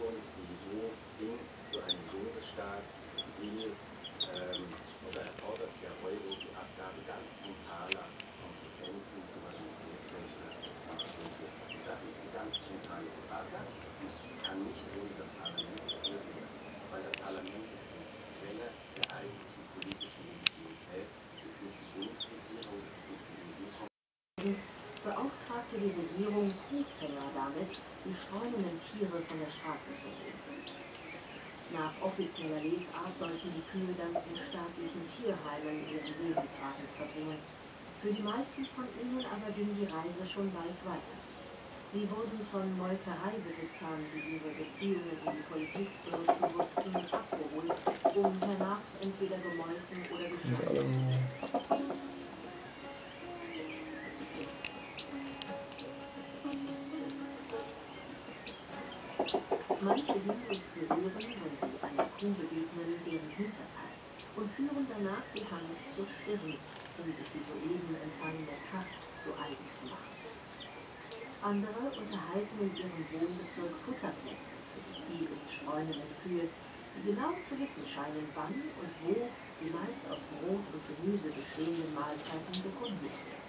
und die EU in so einen Bundesstaat will oder erfordert der Euro die Abgabe ganz brutaler Kompetenzen, Souveränitätsrechte und Beschlüsse. Und das ist die ganz zentrale Frage und die kann nicht ohne das Parlament geführt werden, weil das Parlament ist die Quelle der eigentlichen politischen Legitimität. Es ist nicht die Bundesregierung, es ist nicht die EU-Kommission. Beauftragte die Regierung Kuhfänger damit, die streunenden Tiere von der Straße zu holen. Nach offizieller Lesart sollten die Kühe dann in staatlichen Tierheimen ihren Lebensabend verbringen. Für die meisten von ihnen aber ging die Reise schon bald weiter. Sie wurden von Molkereibesitzern, die ihre Beziehungen in die Politik zu nutzen wussten, abgeholt, um hernach entweder gemolken oder geschlachtet zu werden. Manche Hindus berühren, wenn sie einer Kuh begegnen, deren Hinterteil und führen danach die Hand zur Stirn, um sich die soeben empfangene Kraft zu eigen zu machen. Andere unterhalten in ihrem Wohnbezirk Futterplätze für die vielen streunenden Kühe, die genau zu wissen scheinen, wann und wo die meist aus Brot und Gemüse bestehenden Mahlzeiten gefunden werden.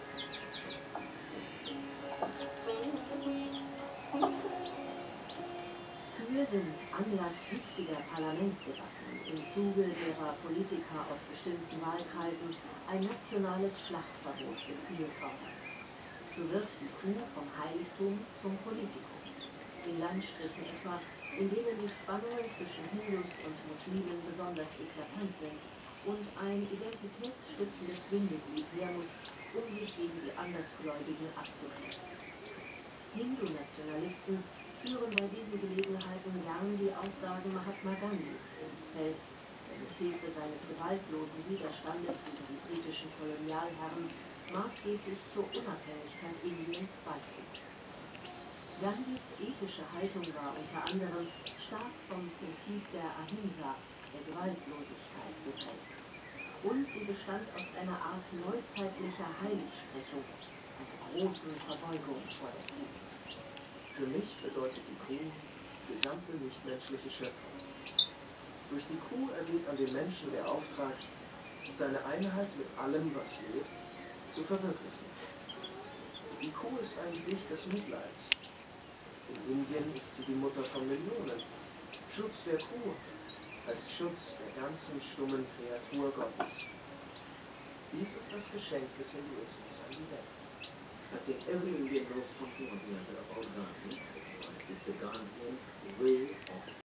Kühe sind Anlass hitziger Parlamentsdebatten, im Zuge derer Politiker aus bestimmten Wahlkreisen ein nationales Schlachtverbot für Kühe fordern. So wird die Kuh vom Heiligtum zum Politikum. In Landstrichen etwa, in denen die Spannungen zwischen Hindus und Muslimen besonders eklatant sind und ein identitätsstiftendes Bindeglied her muss, um sich gegen die Andersgläubigen abzugrenzen. Hindu-Nationalisten führen bei diesen Gelegenheiten gern die Aussagen Mahatma Gandhis ins Feld, der mit Hilfe seines gewaltlosen Widerstandes gegen die britischen Kolonialherren maßgeblich zur Unabhängigkeit Indiens beitrug. Gandhis ethische Haltung war unter anderem stark vom Prinzip der Ahimsa, der Gewaltlosigkeit, geprägt. Und sie bestand aus einer Art neuzeitlicher Heiligsprechung, einer großen Verbeugung vor der Kuh. Für mich bedeutet die Kuh die gesamte nichtmenschliche Schöpfung. Durch die Kuh ergeht an den Menschen der Auftrag, seine Einheit mit allem, was lebt, zu verwirklichen. Die Kuh ist ein Gedicht des Mitleids. In Indien ist sie die Mutter von Millionen. Schutz der Kuh heißt Schutz der ganzen stummen Kreatur Gottes. Dies ist das Geschenk des Hinduismus an die Welt. I think every Indian knows something